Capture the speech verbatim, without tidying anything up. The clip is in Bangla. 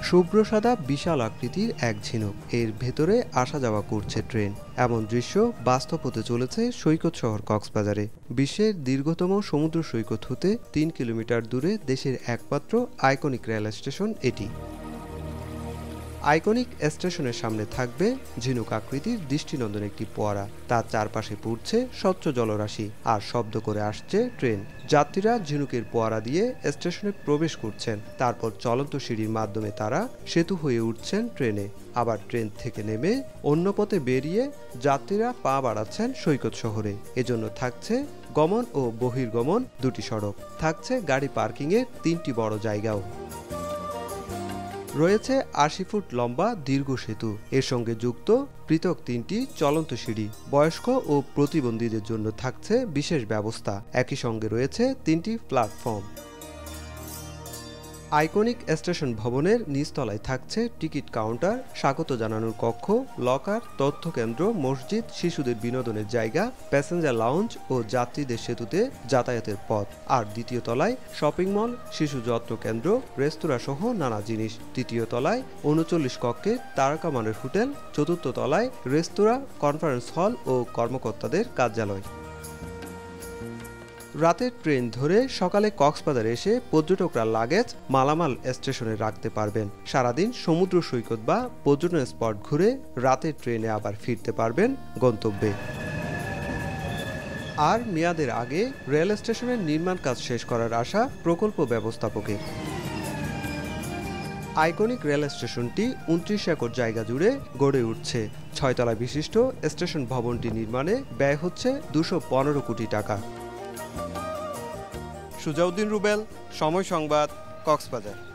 শুভ্র সাদা বিশাল আকৃতির এক ঝিনুক, এর ভেতরে আসা যাওয়া করছে ট্রেন। এমন দৃশ্য বাস্তব হতে চলেছে সৈকত শহর কক্সবাজারে। বিশ্বের দীর্ঘতম সমুদ্র সৈকত হতে তিন কিলোমিটার দূরে দেশের একমাত্র আইকনিক রেল স্টেশন এটি। আইকনিক স্টেশনের সামনে থাকবে ঝিনুক আকৃতির দৃষ্টিনন্দন একটি ফোয়ারা, তার চারপাশে পড়ছে স্বচ্ছ জলরাশি আর শব্দ করে আসছে ট্রেন। যাত্রীরা ঝিনুকের ফোয়ারা দিয়ে স্টেশনে প্রবেশ করছেন, তারপর চলন্ত সিঁড়ির মাধ্যমে তারা সেতু হয়ে উঠছেন ট্রেনে। আবার ট্রেন থেকে নেমে অন্য পথে বেরিয়ে যাত্রীরা পা বাড়াচ্ছেন সৈকত শহরে। এজন্য থাকছে গমন ও বহির্গমন দুটি সড়ক, থাকছে গাড়ি পার্কিংয়ের তিনটি বড় জায়গাও। রয়েছে আশি ফুট লম্বা দীর্ঘ সেতু, এর সঙ্গে যুক্ত পৃথক তিনটি চলন্ত সিঁড়ি। বয়স্ক ও প্রতিবন্ধীদের জন্য থাকছে বিশেষ ব্যবস্থা। একই সঙ্গে রয়েছে তিনটি প্ল্যাটফর্ম। আইকনিক স্টেশন ভবনের নিচতলায় থাকছে টিকিট কাউন্টার, স্বাগত জানানোর কক্ষ, লকার, তথ্য কেন্দ্র, মসজিদ, শিশুদের বিনোদনের জায়গা, প্যাসেঞ্জার লাউঞ্জ ও যাত্রীদের সেতুতে যাতায়াতের পথ। আর দ্বিতীয় তলায় শপিং মল, শিশু যত্ন কেন্দ্র, রেস্তোরাঁ সহ নানা জিনিস। তৃতীয় তলায় উনচল্লিশ কক্ষের তারকামানের হোটেল, চতুর্থ তলায় রেস্তোরাঁ, কনফারেন্স হল ও কর্মকর্তাদের কার্যালয়। রাতের ট্রেন ধরে সকালে কক্সবাজারে এসে পর্যটকরা লাগেজ, মালামাল স্টেশনে রাখতে পারবেন। সারাদিন সমুদ্র সৈকত বা পর্যটন স্পট ঘুরে রাতের ট্রেনে আবার ফিরতে পারবেন গন্তব্যে। আর মেয়াদের আগে রেল স্টেশনের নির্মাণ কাজ শেষ করার আশা প্রকল্প ব্যবস্থাপকের। আইকনিক রেল স্টেশনটি উনত্রিশ একর জায়গা জুড়ে গড়ে উঠছে। ছয়তলা বিশিষ্ট স্টেশন ভবনটি নির্মাণে ব্যয় হচ্ছে দুশো পনেরো কোটি টাকা। সুজাউদ্দিন রুবেল, সময় সংবাদ, কক্সবাজার।